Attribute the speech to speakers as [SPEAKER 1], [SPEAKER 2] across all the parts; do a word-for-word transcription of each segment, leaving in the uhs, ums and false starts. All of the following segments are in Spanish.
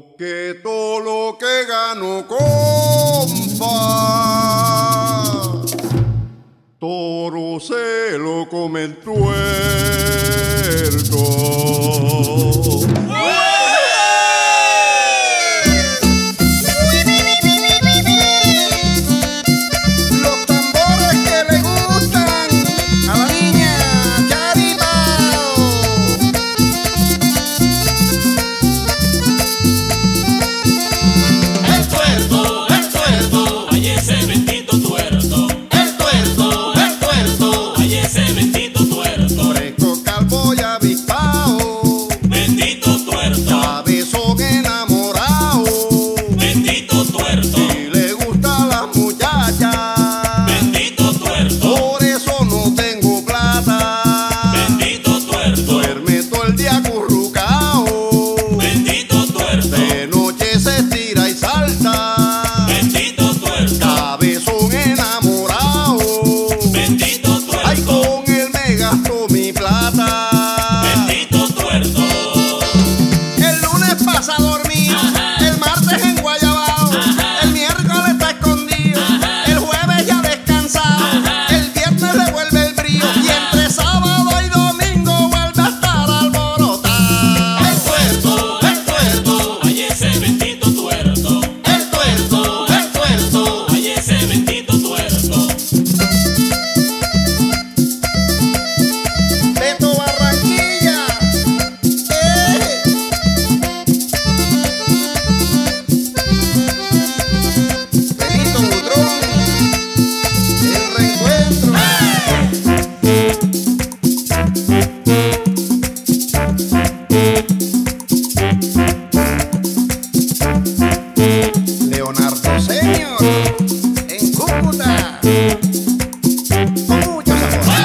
[SPEAKER 1] Que todo lo que gano, compa, toro se lo come el tuerto.
[SPEAKER 2] Los tambores que le gustan a la niña Charibao.
[SPEAKER 3] El tuerto, el tuerto, ay ese bendito tuerto. El tuerto, el tuerto, ay ese bendito tuerto.
[SPEAKER 1] Fresco, calvo y avispao,
[SPEAKER 3] Bendito tuerto,
[SPEAKER 1] cabezón enamorado.
[SPEAKER 3] bendito tuerto,
[SPEAKER 1] Y le gusta a las muchachas,
[SPEAKER 3] bendito tuerto,
[SPEAKER 1] por eso no tengo plata.
[SPEAKER 3] bendito tuerto,
[SPEAKER 1] Duerme todo el día acurrucao,
[SPEAKER 3] bendito tuerto,
[SPEAKER 1] de noche se estira y salta.
[SPEAKER 3] bendito tuerto,
[SPEAKER 1] Cabezón enamorado,
[SPEAKER 3] bendito
[SPEAKER 1] ay,
[SPEAKER 3] tuerto,
[SPEAKER 1] con él me gasto mi plata.
[SPEAKER 3] bendito tuerto.
[SPEAKER 2] El lunes pasa a dormir,
[SPEAKER 3] Ajá.
[SPEAKER 2] el martes en Guayabao,
[SPEAKER 3] Ajá.
[SPEAKER 2] el miércoles está escondido,
[SPEAKER 3] Ajá.
[SPEAKER 2] el jueves ya descansado,
[SPEAKER 3] Ajá.
[SPEAKER 2] el viernes le vuelve el brío y entre sábado y domingo vuelve a estar alborotado.
[SPEAKER 3] El tuerto, el tuerto, ay ese bendito tuerto. El tuerto, el tuerto, ay ese bendito tuerto.
[SPEAKER 2] Beto Barranquilla, eh. Benito Butrón, el reencuentro. Leonardo Senior en Cúcuta con mucho sabor.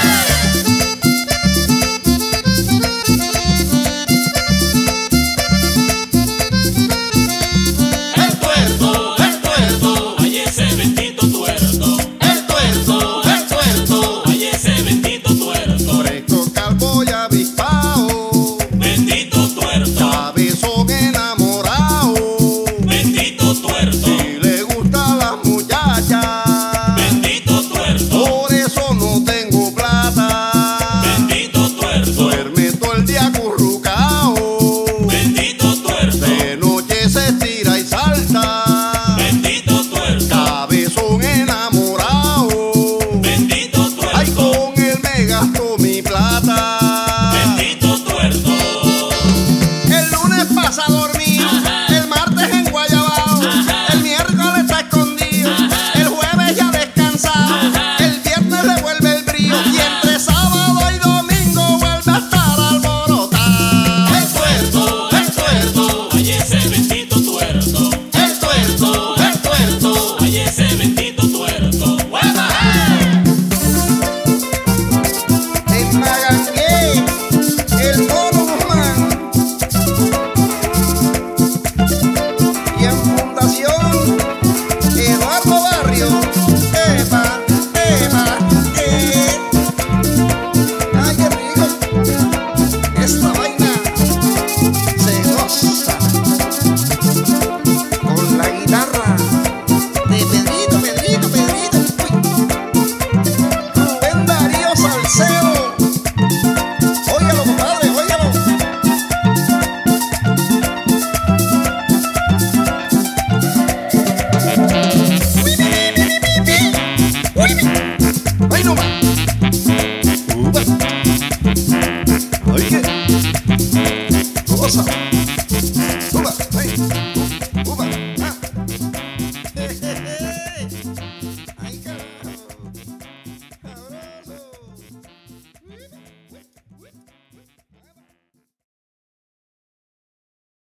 [SPEAKER 3] El tuerto, el tuerto, ay ese bendito tuerto. El tuerto, el tuerto, ay ese bendito tuerto.
[SPEAKER 1] Fresco, calvo y avispao,
[SPEAKER 3] Bendito tuerto,
[SPEAKER 1] cabezón enamorado.
[SPEAKER 3] bendito tuerto,
[SPEAKER 1] Y le gusta a las muchachas,
[SPEAKER 3] bendito tuerto,
[SPEAKER 1] por eso no tengo plata.
[SPEAKER 3] bendito tuerto,
[SPEAKER 1] Duerme todo el día acurrucao,
[SPEAKER 3] bendito tuerto,
[SPEAKER 1] de noche se estira y salta.
[SPEAKER 3] bendito tuerto,
[SPEAKER 1] Cabezón enamorado,
[SPEAKER 3] bendito
[SPEAKER 1] ay,
[SPEAKER 3] tuerto,
[SPEAKER 1] con él me gasto mi plata.
[SPEAKER 3] bendito tuerto.
[SPEAKER 2] El lunes pasa a dormir,
[SPEAKER 3] Ajá.
[SPEAKER 2] el martes en Guayabao,
[SPEAKER 3] Ajá.
[SPEAKER 2] el miércoles está escondido,
[SPEAKER 3] Ajá.
[SPEAKER 2] el jueves ya descansado,
[SPEAKER 3] Ajá.
[SPEAKER 2] el viernes le vuelve el brío y
[SPEAKER 3] Ajá.
[SPEAKER 2] entre sábado y domingo vuelve a estar alborotado.
[SPEAKER 3] El tuerto, el tuerto, ay ese bendito tuerto. El tuerto, el tuerto, ay ese bendito tuerto. ¡Hueva!
[SPEAKER 2] En Magangué, el Mono Guzmán y en Fundación Eduardo Barrio, Eva, Eva, eh. Ay, qué rico, esta vaina se goza con la guitarra de Pedrito, Pedrito, Pedrito, uy. Rubén Darío Salcedo. Óigalo, compadre, óigalo. Uy, mi, mi, mi, mi, mi. Uy, mi. Ay, no más.